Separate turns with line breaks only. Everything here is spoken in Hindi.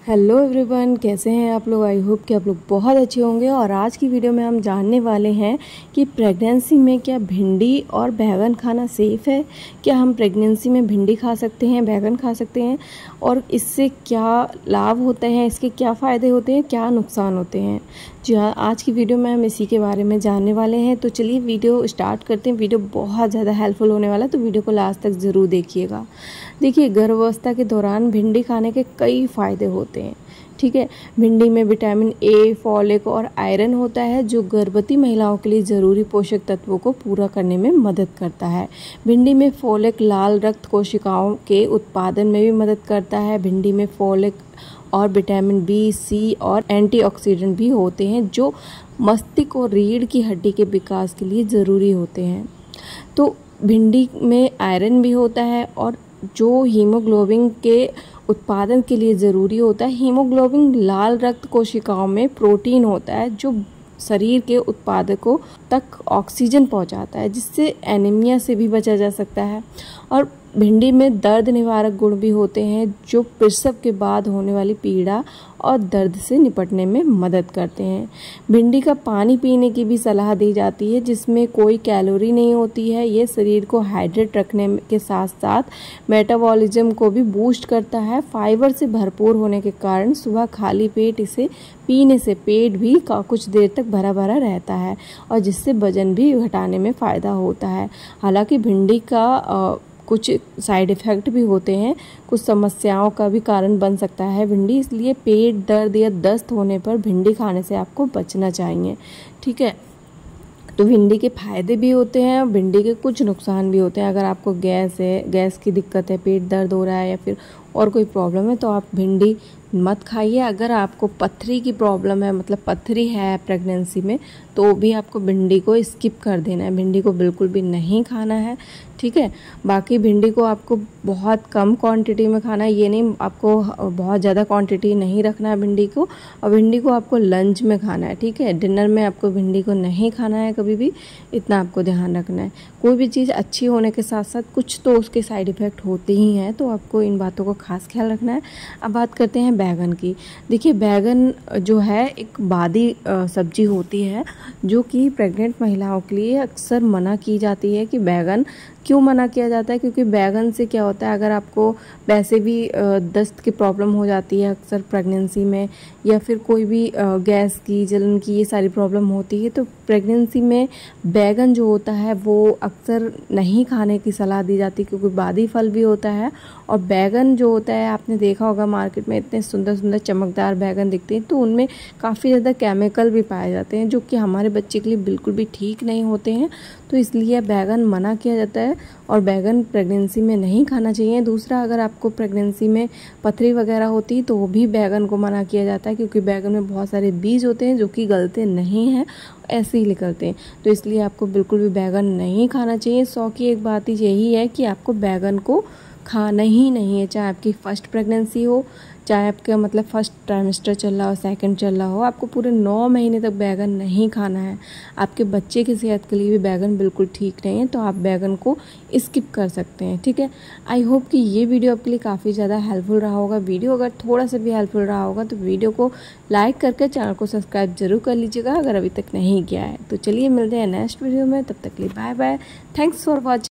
हेलो एवरीवन, कैसे हैं आप लोग। आई होप कि आप लोग बहुत अच्छे होंगे। और आज की वीडियो में हम जानने वाले हैं कि प्रेगनेंसी में क्या भिंडी और बैंगन खाना सेफ़ है। क्या हम प्रेगनेंसी में भिंडी खा सकते हैं, बैंगन खा सकते हैं, और इससे क्या लाभ होते हैं, इसके क्या फ़ायदे होते हैं, क्या नुकसान होते हैं। जी हाँ, आज की वीडियो में हम इसी के बारे में जानने वाले हैं। तो चलिए वीडियो स्टार्ट करते हैं। वीडियो बहुत ज़्यादा हेल्पफुल होने वाला है, तो वीडियो को लास्ट तक ज़रूर देखिएगा। देखिए, गर्भावस्था के दौरान भिंडी खाने के कई फ़ायदे होते हैं। ठीक है, भिंडी में विटामिन ए, फॉलिक और आयरन होता है, जो गर्भवती महिलाओं के लिए ज़रूरी पोषक तत्वों को पूरा करने में मदद करता है। भिंडी में फॉलिक लाल रक्त कोशिकाओं के उत्पादन में भी मदद करता है। भिंडी में फॉलिक और विटामिन बी, सी और एंटीऑक्सीडेंट भी होते हैं, जो मस्तिष्क और रीढ़ की हड्डी के विकास के लिए ज़रूरी होते हैं। तो भिंडी में आयरन भी होता है, और जो हीमोग्लोबिन के उत्पादन के लिए ज़रूरी होता है। हीमोग्लोबिन लाल रक्त कोशिकाओं में प्रोटीन होता है, जो शरीर के उत्पादकों तक ऑक्सीजन पहुंचाता है, जिससे एनीमिया से भी बचा जा सकता है। और भिंडी में दर्द निवारक गुण भी होते हैं, जो प्रसव के बाद होने वाली पीड़ा और दर्द से निपटने में मदद करते हैं। भिंडी का पानी पीने की भी सलाह दी जाती है, जिसमें कोई कैलोरी नहीं होती है। ये शरीर को हाइड्रेट रखने के साथ साथ मेटाबॉलिज्म को भी बूस्ट करता है। फाइबर से भरपूर होने के कारण सुबह खाली पेट इसे पीने से पेट भी कुछ देर तक भरा भरा रहता है, और जिससे वजन भी घटाने में फ़ायदा होता है। हालांकि भिंडी का कुछ साइड इफ़ेक्ट भी होते हैं, कुछ समस्याओं का भी कारण बन सकता है भिंडी, इसलिए पेट दर्द या दस्त होने पर भिंडी खाने से आपको बचना चाहिए। ठीक है, तो भिंडी के फ़ायदे भी होते हैं और भिंडी के कुछ नुकसान भी होते हैं। अगर आपको गैस है, गैस की दिक्कत है, पेट दर्द हो रहा है, या फिर और कोई प्रॉब्लम है, तो आप भिंडी मत खाइए। अगर आपको पथरी की प्रॉब्लम है, मतलब पथरी है प्रेगनेंसी में, तो भी आपको भिंडी को स्किप कर देना है। भिंडी को बिल्कुल भी नहीं खाना है। ठीक है, बाकी भिंडी को आपको बहुत कम क्वांटिटी में खाना है, ये नहीं आपको बहुत ज़्यादा क्वांटिटी नहीं रखना है भिंडी को। और भिंडी को आपको लंच में खाना है। ठीक है, डिनर में आपको भिंडी को नहीं खाना है कभी भी, इतना आपको ध्यान रखना है। कोई भी चीज़ अच्छी होने के साथ साथ कुछ तो उसके साइड इफ़ेक्ट होते ही हैं, तो आपको इन बातों का खास ख्याल रखना है। अब बात करते हैं बैगन की। देखिए, बैगन जो है एक बादी सब्जी होती है, जो कि प्रेग्नेंट महिलाओं के लिए अक्सर मना की जाती है। कि बैगन क्यों मना किया जाता है? क्योंकि बैगन से क्या होता है, अगर आपको वैसे भी दस्त की प्रॉब्लम हो जाती है अक्सर प्रेगनेंसी में, या फिर कोई भी गैस की, जलन की, ये सारी प्रॉब्लम होती है, तो प्रेगनेंसी में बैगन जो होता है वो अक्सर नहीं खाने की सलाह दी जाती है, क्योंकि बादी फल भी होता है। और बैगन जो होता है, आपने देखा होगा मार्केट में इतने सुंदर सुंदर चमकदार बैगन दिखते हैं, तो उनमें काफ़ी ज़्यादा केमिकल भी पाए जाते हैं, जो कि हमारे बच्चे के लिए बिल्कुल भी ठीक नहीं होते हैं। तो इसलिए बैगन मना किया जाता है, और बैगन प्रेगनेंसी में नहीं खाना चाहिए। दूसरा, अगर आपको प्रेगनेंसी में पथरी वगैरह होती तो वो भी बैगन को मना किया जाता है, क्योंकि बैगन में बहुत सारे बीज होते हैं जो कि गलते नहीं हैं, ऐसे ही निकलते हैं। तो इसलिए आपको बिल्कुल भी बैगन नहीं खाना चाहिए। 100 की एक बात यही है कि आपको बैगन को खाना ही नहीं है, चाहे आपकी फर्स्ट प्रेगनेंसी हो, चाहे आपका मतलब फर्स्ट ट्राइमेस्टर चल रहा हो, सेकंड चल रहा हो, आपको पूरे 9 महीने तक बैगन नहीं खाना है। आपके बच्चे की सेहत के लिए भी बैगन बिल्कुल ठीक नहीं है, तो आप बैगन को स्किप कर सकते हैं। ठीक है, आई होप कि ये वीडियो आपके लिए काफ़ी ज़्यादा हेल्पफुल रहा होगा। वीडियो अगर थोड़ा सा भी हेल्पफुल रहा होगा तो वीडियो को लाइक करके चैनल को सब्सक्राइब जरूर कर लीजिएगा, अगर अभी तक नहीं किया है। तो चलिए मिलते हैं नेक्स्ट वीडियो में, तब तक के लिए bye bye. Thanks for watching.